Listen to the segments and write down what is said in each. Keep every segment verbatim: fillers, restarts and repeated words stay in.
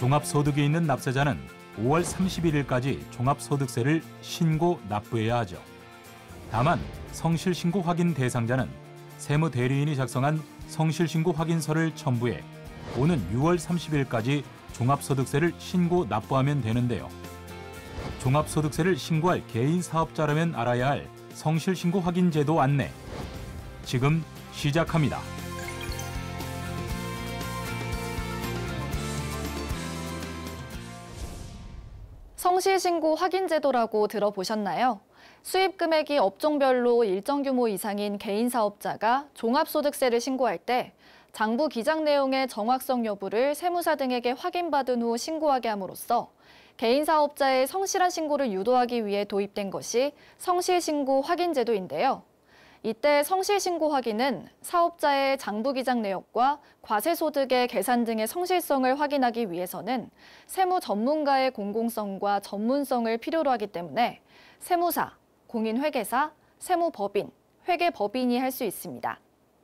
종합소득이 있는 납세자는 오월 삼십일일까지 종합소득세를 신고 납부해야 하죠. 다만 성실신고 확인 대상자는 세무대리인이 작성한 성실신고 확인서를 첨부해 오는 유월 삼십일까지 종합소득세를 신고 납부하면 되는데요. 종합소득세를 신고할 개인 사업자라면 알아야 할 성실신고 확인 제도 안내. 지금 시작합니다. 성실신고 확인제도라고 들어보셨나요? 수입 금액이 업종별로 일정 규모 이상인 개인 사업자가 종합소득세를 신고할 때 장부 기장 내용의 정확성 여부를 세무사 등에게 확인받은 후 신고하게 함으로써 개인 사업자의 성실한 신고를 유도하기 위해 도입된 것이 성실신고 확인제도인데요. 이때 성실신고 확인은 사업자의 장부 기장 내역과 과세소득의 계산 등의 성실성을 확인하기 위해서는 세무 전문가의 공공성과 전문성을 필요로 하기 때문에 세무사, 공인회계사, 세무법인, 회계법인이 할 수 있습니다.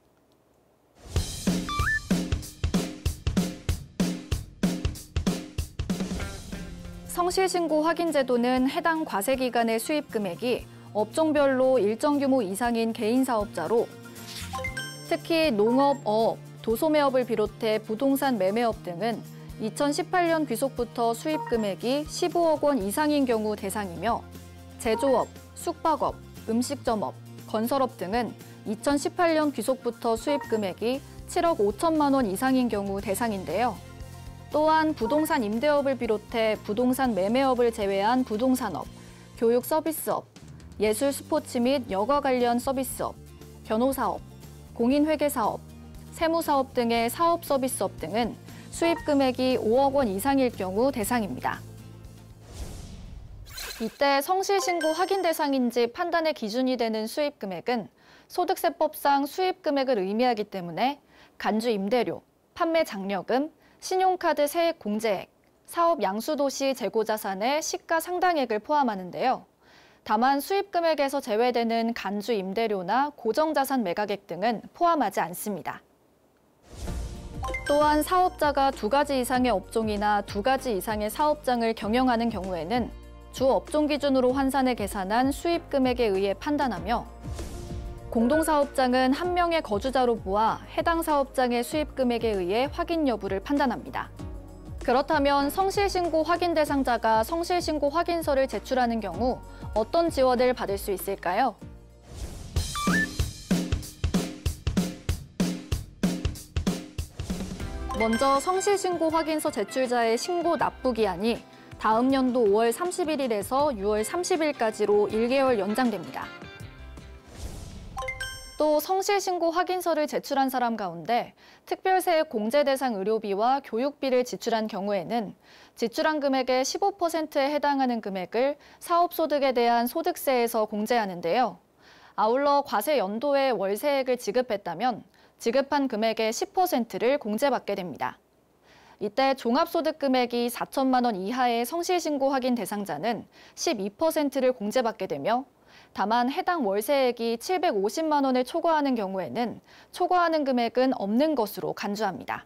성실신고 확인제도는 해당 과세기간의 수입 금액이 업종별로 일정 규모 이상인 개인 사업자로 특히 농업, 어업, 도소매업을 비롯해 부동산 매매업 등은 이천십팔년 귀속부터 수입 금액이 십오억 원 이상인 경우 대상이며 제조업, 숙박업, 음식점업, 건설업 등은 이천십팔년 귀속부터 수입 금액이 칠억 오천만 원 이상인 경우 대상인데요. 또한 부동산 임대업을 비롯해 부동산 매매업을 제외한 부동산업, 교육 서비스업, 예술 스포츠 및 여가 관련 서비스업, 변호사업, 공인회계사업, 세무사업 등의 사업 서비스업 등은 수입 금액이 오억 원 이상일 경우 대상입니다. 이때 성실신고 확인 대상인지 판단의 기준이 되는 수입 금액은 소득세법상 수입 금액을 의미하기 때문에 간주 임대료, 판매 장려금, 신용카드 세액 공제액, 사업 양수도시 재고자산의 시가 상당액을 포함하는데요. 다만 수입 금액에서 제외되는 간주 임대료나 고정자산 매각액 등은 포함하지 않습니다. 또한 사업자가 두 가지 이상의 업종이나 두 가지 이상의 사업장을 경영하는 경우에는 주 업종 기준으로 환산해 계산한 수입 금액에 의해 판단하며 공동사업장은 한 명의 거주자로 보아 해당 사업장의 수입 금액에 의해 확인 여부를 판단합니다. 그렇다면 성실신고 확인 대상자가 성실신고 확인서를 제출하는 경우 어떤 지원을 받을 수 있을까요? 먼저 성실신고 확인서 제출자의 신고 납부 기한이 다음 연도 오월 삼십일일에서 유월 삼십일까지로 일 개월 연장됩니다. 또 성실신고 확인서를 제출한 사람 가운데 특별세액 공제 대상 의료비와 교육비를 지출한 경우에는 지출한 금액의 십오 퍼센트에 해당하는 금액을 사업소득에 대한 소득세에서 공제하는데요. 아울러 과세 연도에 월세액을 지급했다면 지급한 금액의 십 퍼센트를 공제받게 됩니다. 이때 종합소득 금액이 사천만 원 이하의 성실신고 확인 대상자는 십이 퍼센트를 공제받게 되며 다만 해당 월세액이 칠백오십만 원을 초과하는 경우에는 초과하는 금액은 없는 것으로 간주합니다.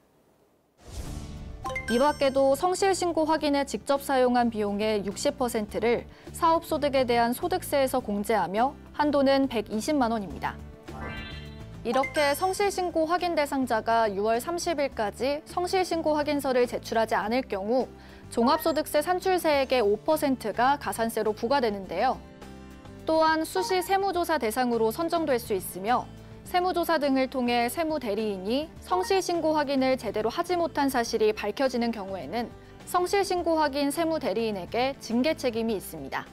이 밖에도 성실신고 확인에 직접 사용한 비용의 육십 퍼센트를 사업소득에 대한 소득세에서 공제하며 한도는 백이십만 원입니다. 이렇게 성실신고 확인 대상자가 유월 삼십일까지 성실신고 확인서를 제출하지 않을 경우 종합소득세 산출세액의 오 퍼센트가 가산세로 부과되는데요. 또한 수시 세무조사 대상으로 선정될 수 있으며 세무조사 등을 통해 세무대리인이 성실신고 확인을 제대로 하지 못한 사실이 밝혀지는 경우에는 성실신고 확인 세무대리인에게 징계 책임이 있습니다.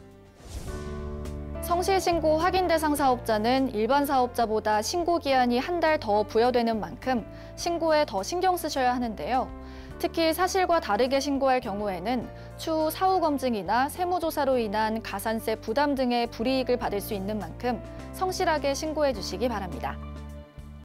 성실신고 확인 대상 사업자는 일반 사업자보다 신고 기한이 한 달 더 부여되는 만큼 신고에 더 신경 쓰셔야 하는데요. 특히 사실과 다르게 신고할 경우에는 추후 사후 검증이나 세무조사로 인한 가산세 부담 등의 불이익을 받을 수 있는 만큼 성실하게 신고해 주시기 바랍니다.